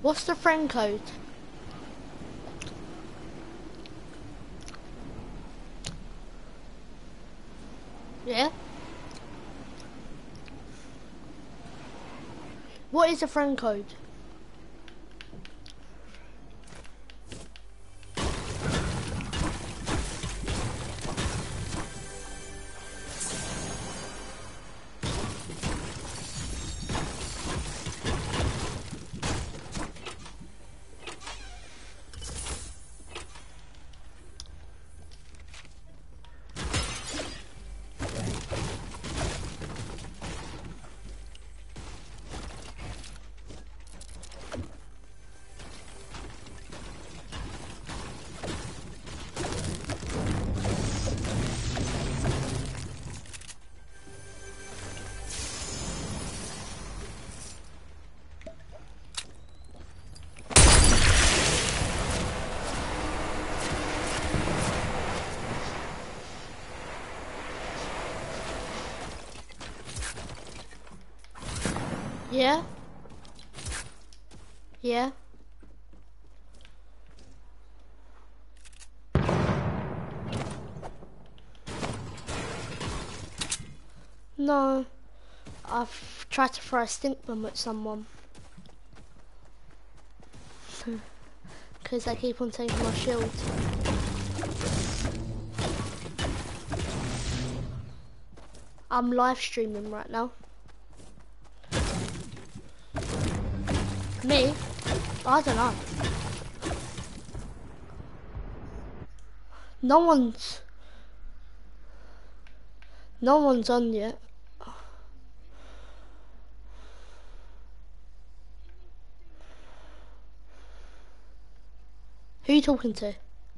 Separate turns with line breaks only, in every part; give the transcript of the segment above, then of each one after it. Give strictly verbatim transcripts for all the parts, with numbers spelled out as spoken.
What's the friend code? Yeah? What is the friend code? Yeah? Yeah? No. I've tried to throw a stink bomb at someone. Because they keep on taking my shield. I'm live streaming right now. Me? I don't know. No one's... No one's on yet. Who are you talking to?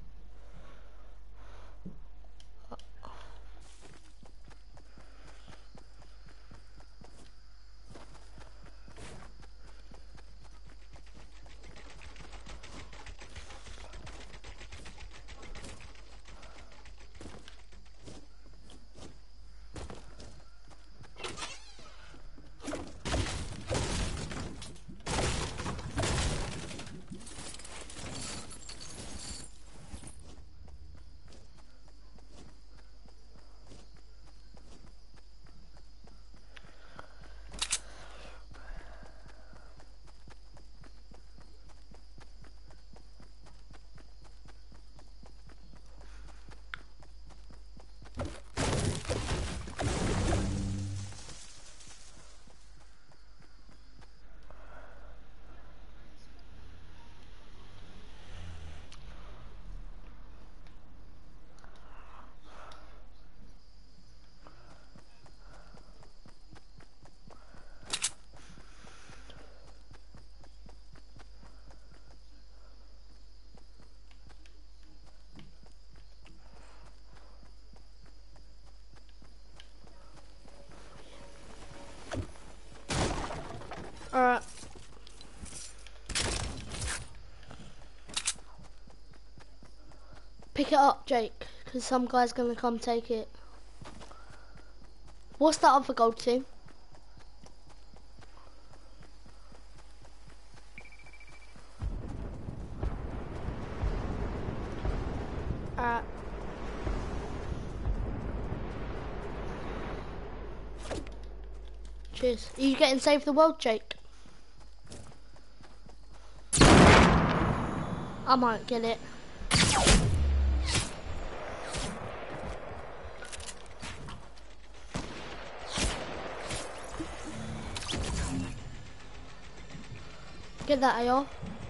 Alright. Pick it up, Jake, because some guy's gonna come take it. What's that other gold team? Alright. Cheers. Are you getting Save the World, Jake? I might get it. Get that A R.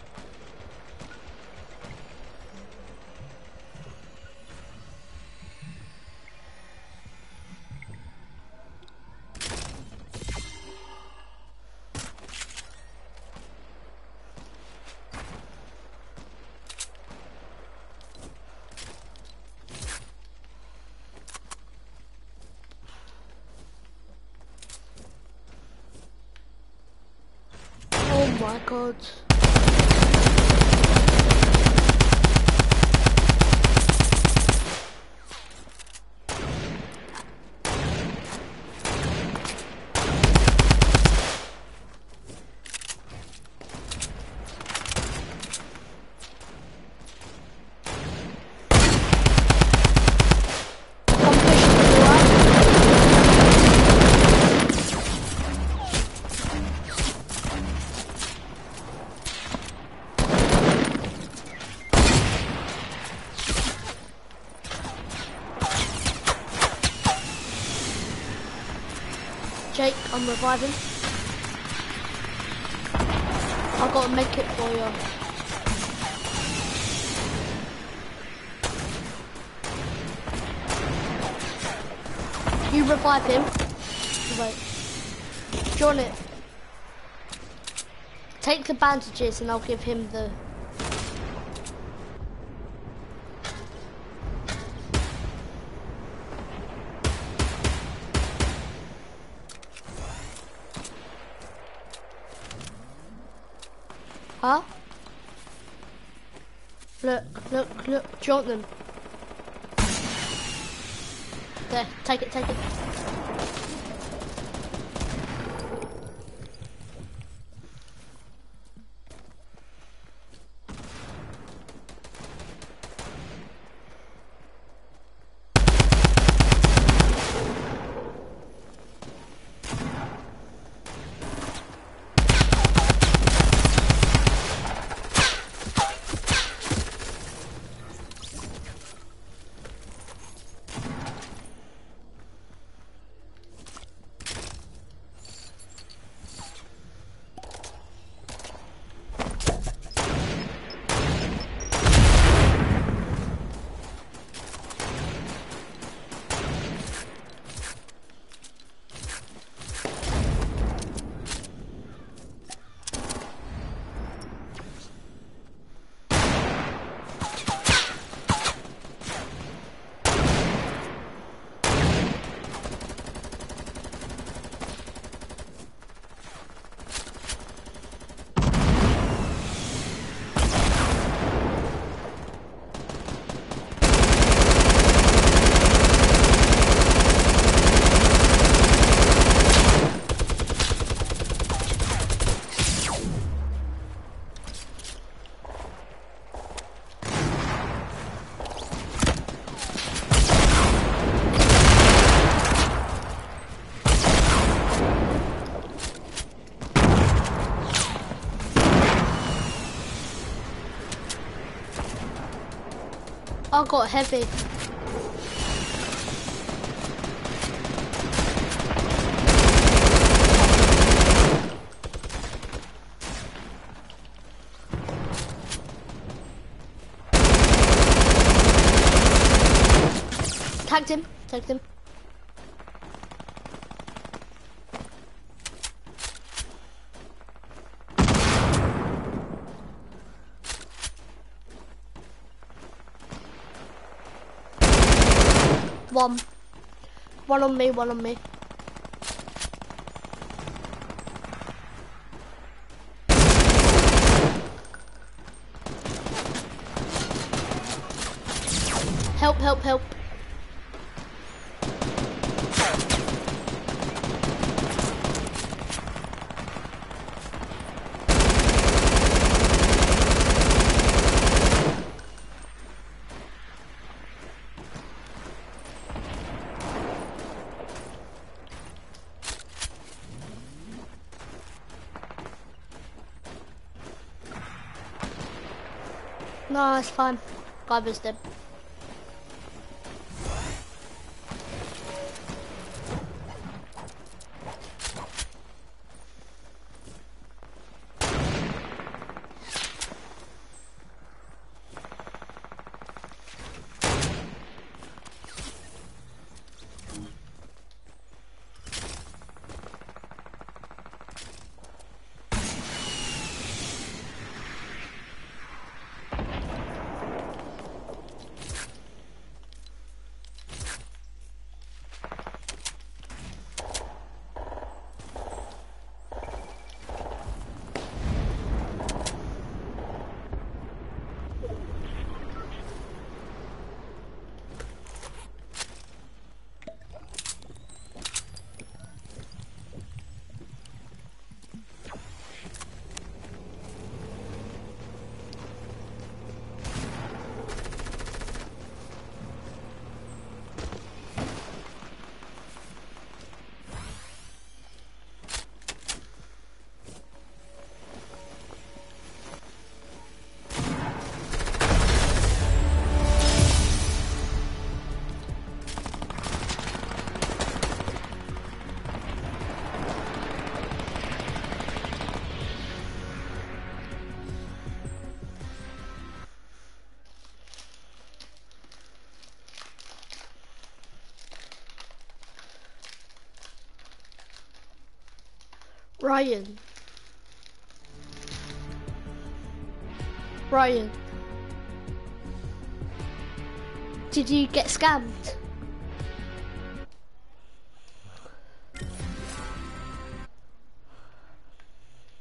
Oh my god. Jake, I'm reviving. I've got to make it for you. You revive him. Wait. Do you want it? Take the bandages and I'll give him the... Huh? Look, look, look. Do you want them? There, take it, take it. I got heavy. Tagged him, tagged him. One. One on me, one on me. Help, help, help. No, it's fine. Garbage dead. Ryan. Ryan. Did you get scammed?